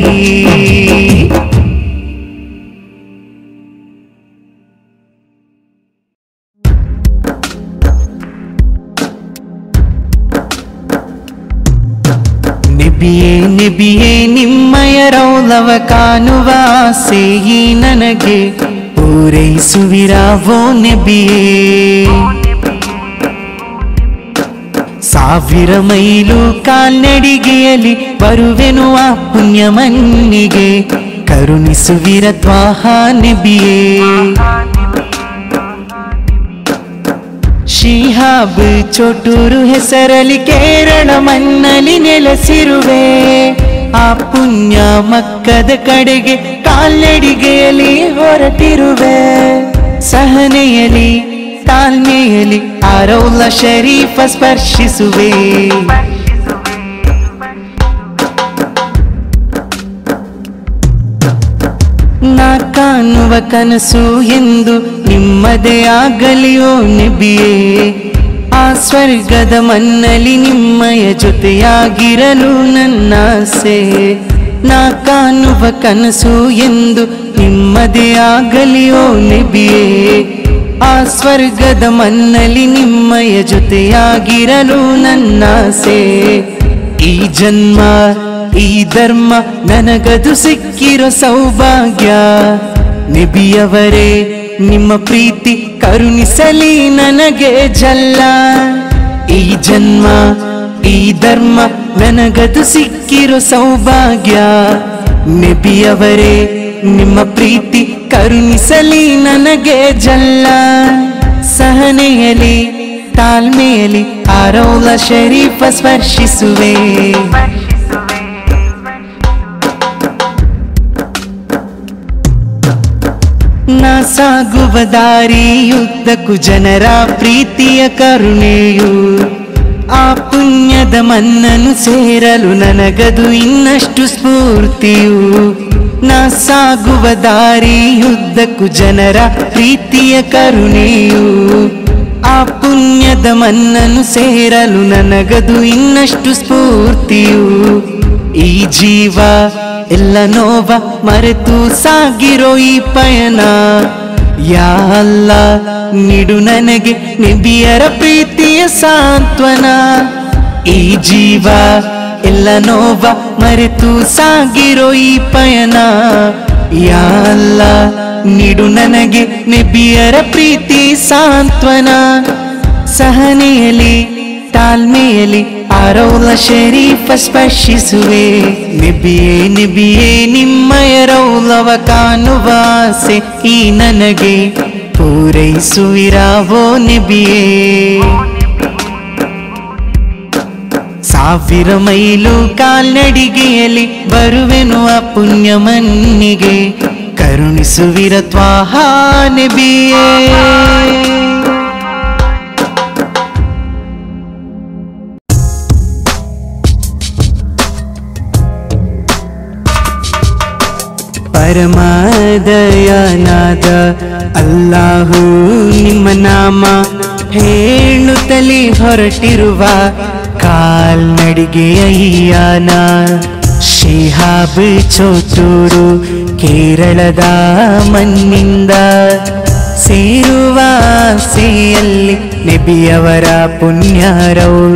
ನಬಿಯೇ ನಬಿಯೇ ನಿಮ್ಮಯ ರೌಲವ ಕಾಣುವ ಆಸೆ ಈ ನನಗೆ ಪೂರೈಸುವಿರಾವೋ ನಬಿಯೇ ಸಾವಿರ ಮೈಲು ಕಾಲ್ನಡಿಗೆಯಲ್ಲಿ ಬರುವೆನು ಆ ಪುಣ್ಯ ಮಣ್ಣಿಗೆ ಕರುಣಿಸುವಿರ ತ್ವಾಹ ನಬಿಯೇ ಶಿಹಾಬ್ ಚೋಟೂರು ಹೆಸರಲಿ ಕೇರಳ ಮಣ್ಣಲ್ಲಿ ನೆಲೆಸಿರುವೆ ಆ ಪುಣ್ಯ ಮಕ್ಕದ ಕಡೆಗೆ ಕಾಲ್ನಡಿಗೆಯಲ್ಲಿ ಹೊರಟಿರುವೆ. ಸಹನೆಯಲಿ ತಾಳ್ಮೆಯಲಿ ಆ ರೌಲ ಶರೀಫ ಸ್ಪರ್ಶಿಸುವೆ. ನಾ ಕಾಣುವ ಕನಸು ಎಂದು ನಿಮ್ಮದೇ ಆಗಲಿಯೋ ನಬಿಯೇ. ಆ ಸ್ವರ್ಗದ ಮನ್ನಲಿ ನಿಮ್ಮಯ ಜೊತೆಯಾಗಿರಲು ನನ್ನಾಸೆ. ನಾ ಕಾಣುವ ಕನಸು ಎಂದು ನಿಮ್ಮದೇ ಆಗಲಿಯೋ ನಬಿಯೇ. ಆ ಸ್ವರ್ಗದ ಮನ್ನಲಿ ನಿಮ್ಮಯ ಜೊತೆಯಾಗಿರಲು ನನ್ನಾಸೆ. ಈ ಜನ್ಮ ಈ ಧರ್ಮ ನನಗದು ಸಿಕ್ಕಿರೋ ಸೌಭಾಗ್ಯ. ನಬಿಯವರೇ ನಿಮ್ಮ ಪ್ರೀತಿ ಕರುಣಿಸಲಿ ನನಗೆ ಜಲ್ಲ. ಈ ಜನ್ಮ ಈ ಧರ್ಮ ನನಗದು ಸಿಕ್ಕಿರೋ ಸೌಭಾಗ್ಯ. ನಬಿಯವರೇ ನಿಮ್ಮ ಪ್ರೀತಿ ಕರುಣಿಸಲಿ ನನಗೆ ಜಲ್ಲ. ಸಹನೆಯಲಿ ತಾಳ್ಮೆಯಲಿ ಆ ರೌಲ ಶರೀಫ ಸ್ಪರ್ಶಿಸುವೆ. ನಾ ಸಾಗುವ ದಾರಿಯುದ್ದಕ್ಕೂ ಜನರ ಪ್ರೀತಿಯ ಕರುಣೆಯು. ಆ ಪುಣ್ಯದ ಮನ್ನನು ಸೇರಲು ನನಗದು ಇನ್ನಷ್ಟು ಸ್ಫೂರ್ತಿಯು. ನಾ ಸಾಗುವ ದಾರಿಯುದ್ದಕ್ಕೂ ಜನರ ಪ್ರೀತಿಯ ಕರುಣೆಯು. ಆ ಪುಣ್ಯದ ಮನ್ನನು ಸೇರಲು ನನಗದು ಇನ್ನಷ್ಟು ಸ್ಫೂರ್ತಿಯು. ಈ ಜೀವ ಎಲ್ಲ ನೋವ ಮರೆತು ಸಾಗಿರೋ ಈ ಪಯಣ. ಯಾ ಅಲ್ಲಾ ನೀಡು ನನಗೆ ನಬಿಯರ ಪ್ರೀತಿಯ ಸಾಂತ್ವನ. ಈ ಜೀವ ಎಲ್ಲ ನೋವ ಮರೆತು ಸಾಗಿರೋ ಈ ಪಯಣ. ಯಾ ಅಲ್ಲಾ ನೀಡು ನನಗೆ ನಬಿಯರ ಪ್ರೀತಿ ಸಾಂತ್ವನ. ಸಹನೆಯಲಿ ತಾಳ್ಮೆಯಲಿ ಆ ರೌಲ ಶರೀಫ ಸ್ಪರ್ಶಿಸುವೆ. ನಬಿಯೇ ನಬಿಯೇ ನಿಮ್ಮಯ ರೌಲವ ಕಾಣುವ ಆಸೆ ಈ ನನಗೆ ಪೂರೈಸುವಿರಾವೋ ನಬಿಯೇ. 1000 ಮೈಲು ಕಾಲ್ನಡಿಗೆಯಲ್ಲಿ ಬರುವೆನು ಆ ಪುಣ್ಯ ಮನ್ನಿಗೆ. ಕರುಣಿಸುವಿರ ತ್ವಾಹ ನಬಿಯೇ. ಪರಮದಯನಾದ ಅಲ್ಲಾಹು ನಿಮ್ಮ ನಾಮ ಹೇಳುತ್ತಲೇ ಹೊರಟಿರುವ ಕಾಲ್ನಡಿಗೆಯ ಯಾನ. ಶಿಹಾಬ್ ಚೋಟೂರು ಕೇರಳದ ಮಣ್ಣಿಂದ ಸೇರುವ ಆಸೆಯಲ್ಲಿ ನಬಿಯವರ ಪುಣ್ಯ ರೌಲ.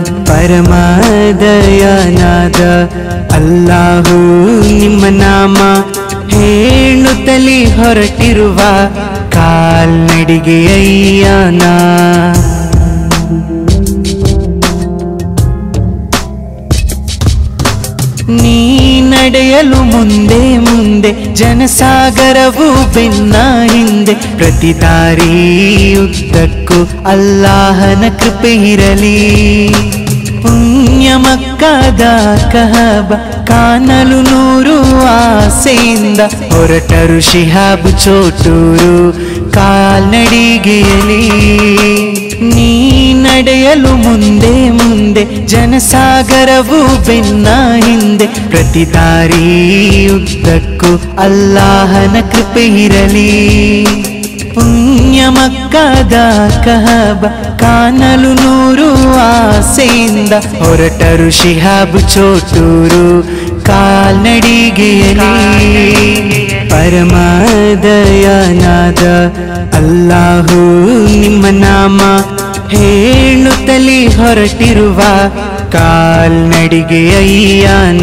ಪರಮದಯನಾದ ಅಲ್ಲಾಹು ನಿಮ್ಮ ನಾಮ ಹೇಳುತ್ತಲೇ ಹೊರಟಿರುವ ಕಾಲ್ನಡಿಗೆಯ ಯಾನ. ನೀ ನಡೆಯಲು ಮುಂದೆ ಮುಂದೆ ಜನಸಾಗರವು ಬೆನ್ನ ಹಿಂದೆ. ಪ್ರತಿ ದಾರಿಯುದ್ದಕ್ಕೂ ಅಲ್ಲಾಹನ ಕೃಪೆ ಇರಲಿ. ಪುಣ್ಯ ಮಕ್ಕದ ಕಹಬ ಕಾಣಲು ನೂರು ಆಸೆಯಿಂದ ಹೊರಟರು ಶಿಹಾಬ್ ಚೋಟೂರು ಕಾಲ್ನಡಿಗೆಯಲ್ಲಿ. ನೀ ನಡೆಯಲು ಮುಂದೆ ಮುಂದೆ ಜನಸಾಗರವು ಬೆನ್ನ ಹಿಂದೆ. ಪ್ರತಿ ದಾರಿಯುದ್ದಕ್ಕೂ ಅಲ್ಲಾಹನ ಕೃಪೆ ಇರಲಿ. ಪುಣ್ಯ ಮಕ್ಕದ ಕಹಬ ಕಾಣಲು ನೂರು ಆಸೆಯಿಂದ ಹೊರಟರು ಶಿಹಾಬ್ ಚೋಟೂರು ಕಾಲ್ನಡಿಗೆಯಲ್ಲಿ. ಪರಮದಯನಾದ ಅಲ್ಲಾಹು ನಿಮ್ಮ ನಾಮ ಹೇಳುತ್ತಲೇ ಹೊರಟಿರುವ ಕಾಲ್ನಡಿಗೆಯ ಯಾನ.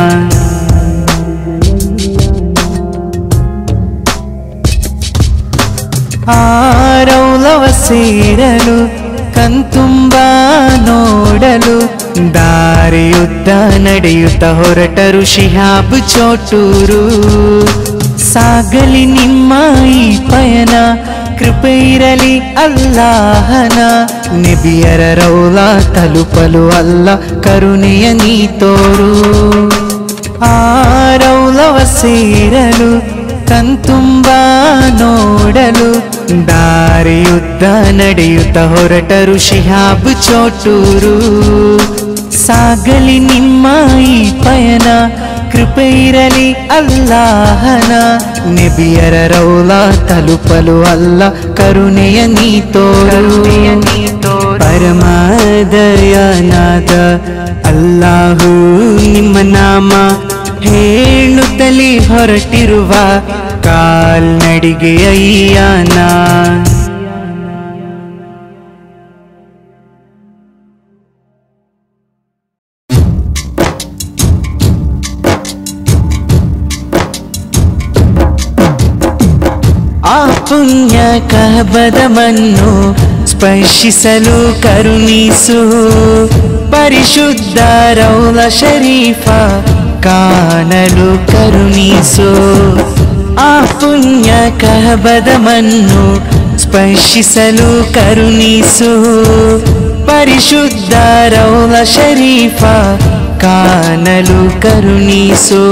ಆ ರೌಲವ ಸೇರಲು ಕಣ್ತುಂಬ ನೋಡಲು ದಾರಿಯುದ್ದ ನಡೆಯುತ್ತ ಹೊರಟರು ಶಿಹಾಬ್ ಚೋಟೂರು. ಸಾಗಲಿ ನಿಮ್ಮ ಈ ಪಯಣ ಕೃಪೆ ಇರಲಿ ಅಲ್ಲಾಹನ. ನಬಿಯರ ರೌಲ ತಲುಪಲು ಅಲ್ಲ ಕರುಣೆಯ ನೀ ತೋರು. ಆ ರೌಲವ ಸೇರಲು ಕಣ್ತುಂಬ ನೋಡಲು ದಾರಿಯುದ್ದ ನಡೆಯುತ್ತ ಹೊರಟರು ಶಿಹಾಬ್ ಚೋಟೂರು. ಸಾಗಲಿ ನಿಮ್ಮ ಈ ಪಯಣ, ಕೃಪೆ ಇರಲಿ ಅಲ್ಲಾಹನ. ನಬಿಯರ ರೌಲಾ ತಲುಪಲು ಅಲ್ಲ ಕರುಣೆಯ ನೀ ತೋರು. ಪರಮದಯನಾದ ಅಲ್ಲಾಹು ನಿಮ್ಮ ನಾಮ ಹೇಳುತ್ತಲೇ ಹೊರಟಿರುವ ಕಾಲ್ನಡಿಗೆಯ ಈ ಯಾನ. ಆ ಪುಣ್ಯ ಕಹಬದ ಮಣ್ಣು ಸ್ಪರ್ಶಿಸಲು ಕರುಣಿಸು. ಪರಿಶುದ್ಧ ರೌಲ ಶರೀಫ ಕಾಣಲು ಕರುಣಿಸು. ಆ ಪುಣ್ಯ ಕಹಬದ ಮಣ್ಣು ಸ್ಪರ್ಶಿಸಲು ಕರುಣಿಸು. ಪರಿಶುದ್ಧ ರೌಲ ಶರೀಫ ಕಾಣಲು ಕರುಣಿಸು.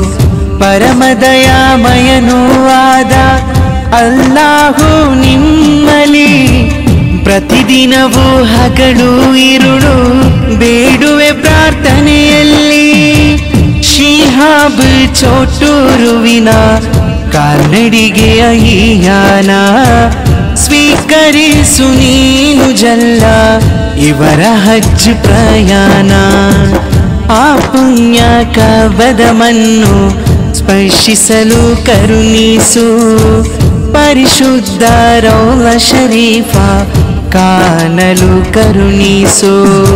ಪರಮದಯಾಮಯನೂ ಆದ ಅಲ್ಲಾಹು ನಿಮ್ಮಲಿ ಪ್ರತಿದಿನವೂ ಹಗಲು ಇರುಳು ಬೇಡುವೆ ಪ್ರಾರ್ಥನೆಯಲ್ಲಿ. ಶಿಹಾಬ್ ಚೋಟೂರುವಿನ ಕಾಲ್ನಡಿಗೆಯ ಈ ಯಾನ ಸ್ವೀಕರಿಸು ನೀನು ಜಲ್ಲ ಇವರ ಹಜ್ ಪ್ರಯಾಣ. ಆ ಪುಣ್ಯ ಕಬದ ಮಣ್ಣು ಸ್ಪರ್ಶಿಸಲು ಕರುಣಿಸು. ಪರಿಶುದ್ಧ ರೌಲ ಶರೀಫ ಕಾಣಲು ಕರುಣಿಸು.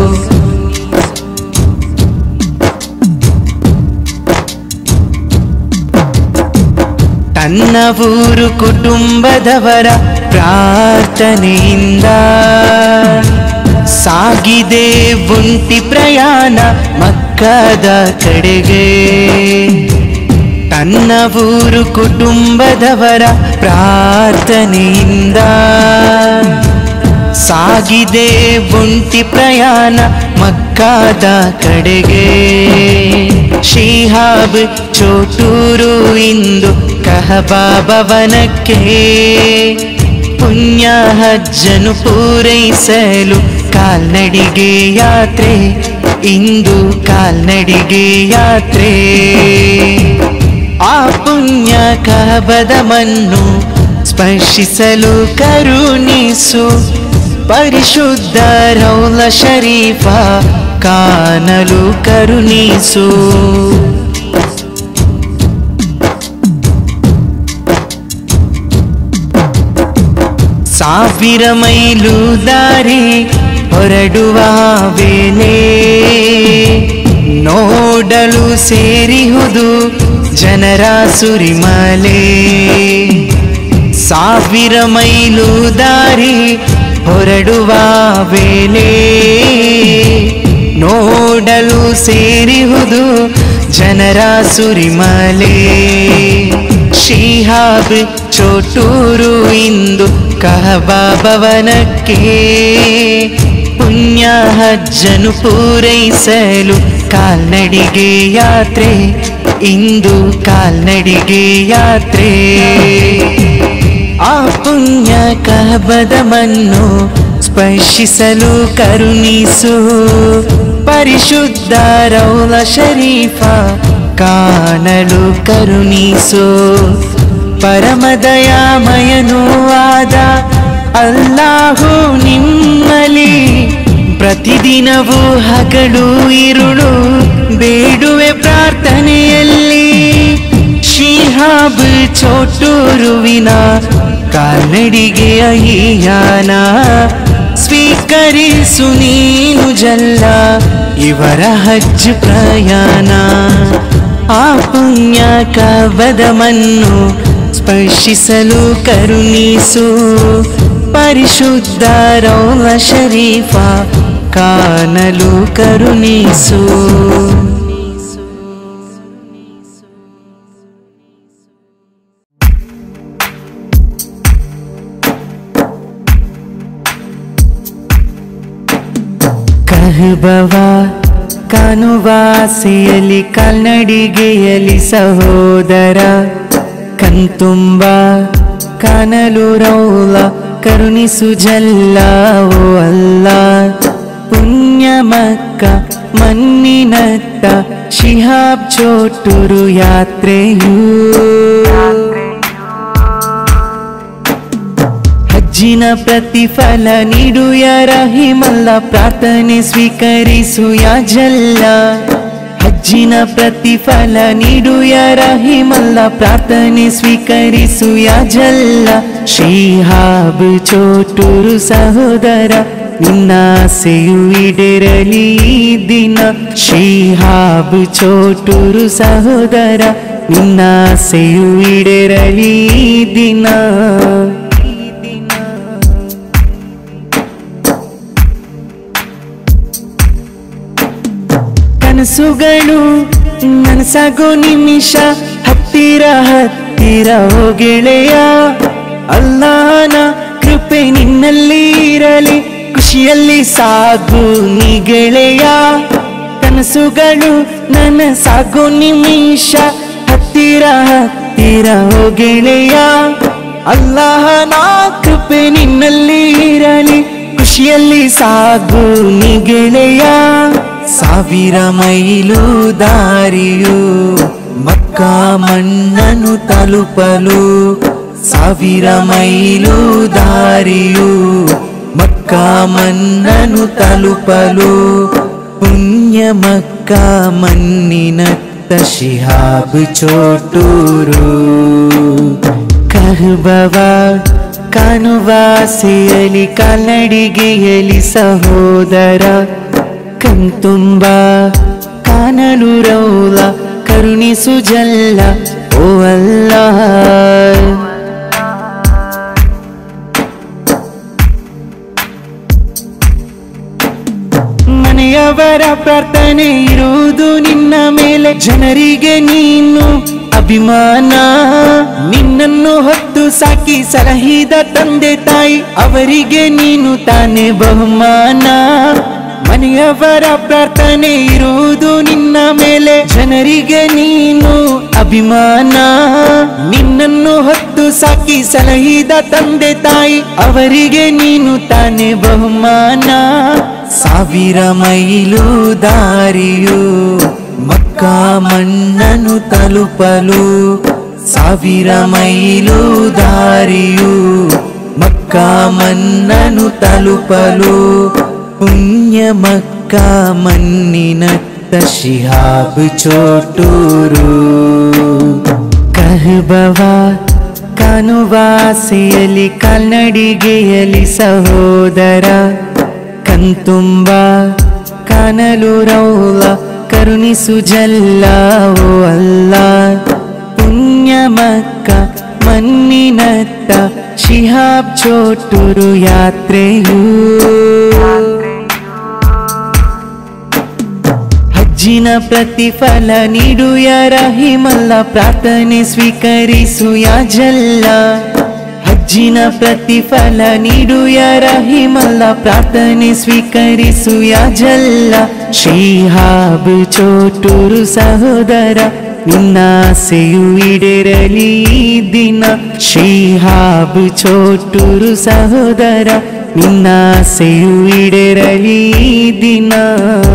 ತನ್ನ ಊರು ಕುಟುಂಬದವರ ಪ್ರಾರ್ಥನೆಯಿಂದ ಸಾಗಿದೆ ಒಂಟಿ ಪ್ರಯಾಣ ಮಕ್ಕದ ಕಡೆಗೆ. ತನ್ನ ಊರು ಕುಟುಂಬದವರ ಪ್ರಾರ್ಥನೆಯಿಂದ ಸಾಗಿದೆ ಒಂಟಿ ಪ್ರಯಾಣ ಮಕ್ಕದ ಕಡೆಗೆ. ಶಿಹಾಬ್ ಚೋಟೂರು ಇಂದು ಕಹಬಾ ಭವನಕ್ಕೆ ಪುಣ್ಯ ಹಜ್ಜನು ಪೂರೈಸಲು ಕಾಲ್ನಡಿಗೆ ಯಾತ್ರೆ. ಇಂದು ಕಾಲ್ನಡಿಗೆ ಯಾತ್ರೆ. ಆ ಪುಣ್ಯ ಕಹಬದ ಮಣ್ಣು ಸ್ಪರ್ಶಿಸಲು ಕರುಣಿಸು. ಪರಿಶುದ್ಧ ರೌಲ ಶರೀಫ ಕಾಣಲು ಕರುಣಿಸು. ಸಾವಿರ ಮೈಲು ದಾರಿ ಹೊರಡುವ ವೇಳೆ ನೋಡಲು ಸೇರಿಹುದು ಜನರ ಸುರಿಮಲೆ. ಸಾವಿರ ಮೈಲು ದಾರಿ ಹೊರಡುವ ವೇಳೆ ನೋಡಲು ಸೇರಿಹುದು ಜನರ ಸುರಿಮಲೆ. ಶಿಹಾಬ್ ಚೋಟೂರು ಇಂದು ಕಹಬಾ ಭವನಕ್ಕೆ ಪುಣ್ಯ ಹಜ್ಜನು ಪೂರೈಸಲು ಕಾಲ್ನಡಿಗೆ ಯಾತ್ರೆ. ಇಂದು ಕಾಲ್ನಡಿಗೆ ಯಾತ್ರೆ. ಆ ಪುಣ್ಯ ಕಹಬದ ಮಣ್ಣು ಸ್ಪರ್ಶಿಸಲು ಕರುಣಿಸು. ಪರಿಶುದ್ಧ ರೌಲ ಶರೀಫ ಕಾಣಲು ಕರುಣಿಸು. ಪರಮದಯಾಮಯನೂ ಆದ ಅಲ್ಲಾಹು ನಿಮ್ಮಲಿ ಪ್ರತಿದಿನವೂ ಹಗಲು ಇರುಳು ಬೇಡುವೆ ಪ್ರಾರ್ಥನೆಯಲ್ಲಿ. ಶಿಹಾಬ್ ಚೋಟೂರುವಿನ ಕಾಲ್ನಡಿಗೆಯ ಈ ಯಾನ ಸ್ವೀಕರಿಸು ನೀನು ಜಲ್ಲ ಇವರ ಹಜ್ ಪ್ರಯಾಣ. ಆ ಪುಣ್ಯ ಕಬದ ಮಣ್ಣು ಸ್ಪರ್ಶಿಸಲು ಕರುಣಿಸು. ಪರಿಶುದ್ಧ ರೌಲ ಶರೀಫ ಕಾಣಲು ಕರುಣಿಸು. ಕಹಬವ ಕಾನುವಾಸೆಯಲ್ಲಿ ಕಾಲ್ನಡಿಗೆಯಲ್ಲಿ ಸಹೋದರ ಕಣ್ತುಂಬ ಕಾಣಲು ರೌಲ ಕರುಣಿಸು ಜಲ್ಲ ಓ ಅಲ್ಲ ಪುಣ್ಯ ಮಕ್ಕ ಮಣ್ಣಿನತ್ತ ಶಿಹಾಬ್ ಚೋಟೂರು ಯಾತ್ರೆಯೂ ಹಜ್ಜಿನ ಪ್ರತಿಫಲ ನೀಡು ಯಾ ರಹಿಮಲ್ಲ ಪ್ರಾರ್ಥನೆ ಸ್ವೀಕರಿಸು ಯಾ ಜಲ್ಲ ಹಜ್ಜಿನ ಪ್ರತಿಫಲ ನೀಡು ಯಾ ರಹಿಮಲ್ಲ ಪ್ರಾರ್ಥನೆ ಸ್ವೀಕರಿಸು ಯಾ ಜಲ್ಲ ಶಿಹಾಬ್ ಚೋಟೂರು ಸಹೋದರ ನಿನ್ನಾಸೆಯು ಈಡೇರಲಿ ಈ ದಿನ ಶಿಹಾಬ್ ಚೋಟೂರು ಸಹೋದರ ನಿನ್ನಾಸೆಯು ಈಡೇರಲಿ ಈ ದಿನ ಕನಸುಗಳು ನನಸಾಗೋ ನಿಮಿಷ ಹತ್ತಿರ ಹತ್ತಿರ ಓ ಗೆಳೆಯ ಅಲ್ಲಾಹನ ಕೃಪೆ ನಿನ್ನಲ್ಲಿ ಇರಲಿ ಖುಷಿಯಲ್ಲಿ ಸಾಗು ನೀ ಗೆಳೆಯ ಕನಸುಗಳು ನನಸಾಗೋ ನಿಮಿಷ ಹತ್ತಿರ ಹತ್ತಿರ ಓ ಗೆಳೆಯ ಅಲ್ಲಾಹನ ಕೃಪೆ ನಿನ್ನಲ್ಲಿ ಇರಲಿ ಖುಷಿಯಲ್ಲಿ ಸಾಗು ನೀ ಗೆಳೆಯ ಸಾವಿರ ಮೈಲು ದಾರಿಯು ಮಕ್ಕಾ ಮಣ್ಣನ್ನು ತಲುಪಲು ಸಾವಿರ ಮೈಲು ದಾರಿಯು ಮಕ್ಕಾ ಮಣ್ಣನ್ನು ತಲುಪಲು ಪುಣ್ಯ ಮಕ್ಕಾ ಮಣ್ಣಿನತ್ತ ಶಿಹಾಬ್ ಚೋಟೂರು ಕರ್ಬವ ಕಾನುವಾಸೆಯಲ್ಲಿ ಕಾಲ್ನಡಿಗೆಯಲ್ಲಿ ಸಹೋದರ ಕಣ್ತುಂಬ ಕಾಣಲು ರೌಲ ಕರುಣಿಸು ಜಲ್ಲ ಓ ಅಲ್ಲಾಹ್ ಮನೆಯವರ ಪ್ರಾರ್ಥನೆ ಇರುವುದು ನಿನ್ನ ಮೇಲೆ ಜನರಿಗೆ ನೀನು ಅಭಿಮಾನ ನಿನ್ನನ್ನು ಹೊತ್ತು ಸಾಕಿ ಸಲಹಿದ ತಂದೆ ತಾಯಿ ಅವರಿಗೆ ನೀನು ತಾನೇ ಬಹುಮಾನ ಮನೆಯವರ ಪ್ರಾರ್ಥನೆ ಇರುವುದು ನಿನ್ನ ಮೇಲೆ ಜನರಿಗೆ ನೀನು ಅಭಿಮಾನ ನಿನ್ನನ್ನು ಹೊತ್ತು ಸಾಕಿ ಸಲಹಿದ ತಂದೆ ತಾಯಿ ಅವರಿಗೆ ನೀನು ತಾನೇ ಬಹುಮಾನ ಸಾವಿರ ಮೈಲು ದಾರಿಯು ಮಕ್ಕಾ ಮಣ್ಣನ್ನು ತಲುಪಲು ಸಾವಿರ ಮೈಲು ದಾರಿಯು ಮಕ್ಕಾ ಮಣ್ಣನ್ನು ತಲುಪಲು ಪುಣ್ಯ ಮಕ್ಕಾ ಮಣ್ಣಿನತ್ತ ಶಿಹಾಬ್ ಚೋಟೂರು ಕರ್ಬವ ಕಾನುವಾಸೆಯಲ್ಲಿ ಕಾಲ್ನಡಿಗೆಯಲ್ಲಿ ಸಹೋದರ ಕಣ್ತುಂಬ ಕಾಣಲು ರೌಲ ಕರುಣಿಸು ಜಲ್ಲ ಓ ಅಲ್ಲ ಪುಣ್ಯ ಮಕ್ಕ ಮಣ್ಣಿನತ್ತ ಶಿಹಾಬ್ ಚೋಟೂರು ಯಾತ್ರೆಯೂ ಹಜ್ಜಿನ ಪ್ರತಿಫಲ ನೀಡು ಯಾ ರಹಿಮಲ್ಲ ಪ್ರಾರ್ಥನೆ ಸ್ವೀಕರಿಸು ಯಾ ಜಲ್ಲ ಹಜ್ಜಿನ ಪ್ರತಿಫಲ ನೀಡು ಯಾ ರಹಿಮಲ್ಲ ಪ್ರಾರ್ಥನೆ ಸ್ವೀಕರಿಸು ಯಾ ಜಲ್ಲ ಶಿಹಾಬ್ ಚೋಟೂರು ಸಹೋದರ ನಿನ್ನಾಸೆಯು ಈಡೇರಲಿ ಈ ದಿನ ಶಿಹಾಬ್ ಚೋಟೂರು ಸಹೋದರ ನಿನ್ನಾಸೆಯು ಈಡೇರಲಿ ಈ ದಿನ